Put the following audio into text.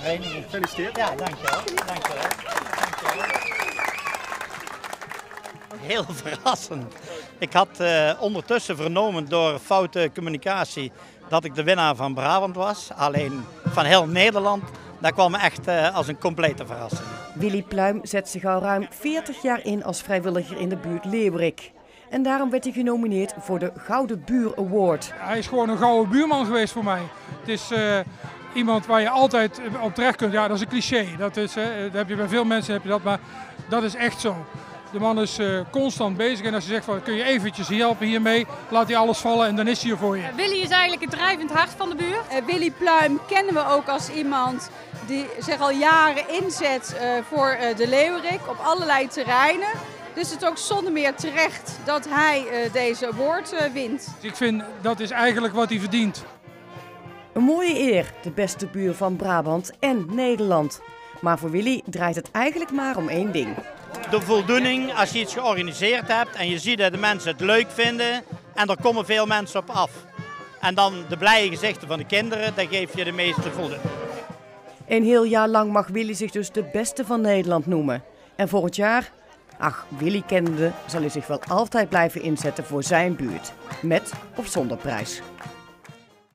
vereniging. Gefeliciteerd. Ja, dankjewel. Dankjewel. Heel verrassend. Ik had ondertussen vernomen door foute communicatie dat ik de winnaar van Brabant was. Alleen van heel Nederland. Dat kwam me echt als een complete verrassing. Willy Pluim zet zich al ruim 40 jaar in als vrijwilliger in de buurt Leeuwerik. En daarom werd hij genomineerd voor de Gouden Buur Award. Hij is gewoon een gouden buurman geweest voor mij. Het is iemand waar je altijd op terecht kunt. Ja, dat is een cliché. Dat heb je bij veel mensen, heb je dat, maar dat is echt zo. De man is constant bezig en als je zegt van kun je eventjes hier helpen hiermee, laat hij alles vallen en dan is hij er voor je. Willy is eigenlijk het drijvend hart van de buurt. Willy Pluim kennen we ook als iemand die zich al jaren inzet voor de Leeuwerik op allerlei terreinen. Dus het is ook zonder meer terecht dat hij deze award wint. Ik vind dat is eigenlijk wat hij verdient. Een mooie eer, de beste buur van Brabant en Nederland. Maar voor Willy draait het eigenlijk maar om één ding. De voldoening als je iets georganiseerd hebt en je ziet dat de mensen het leuk vinden en er komen veel mensen op af. En dan de blije gezichten van de kinderen, dat geeft je de meeste voldoening. Een heel jaar lang mag Willy zich dus de beste van Nederland noemen. En volgend jaar? Ach, Willy kennende zal hij zich wel altijd blijven inzetten voor zijn buurt. Met of zonder prijs.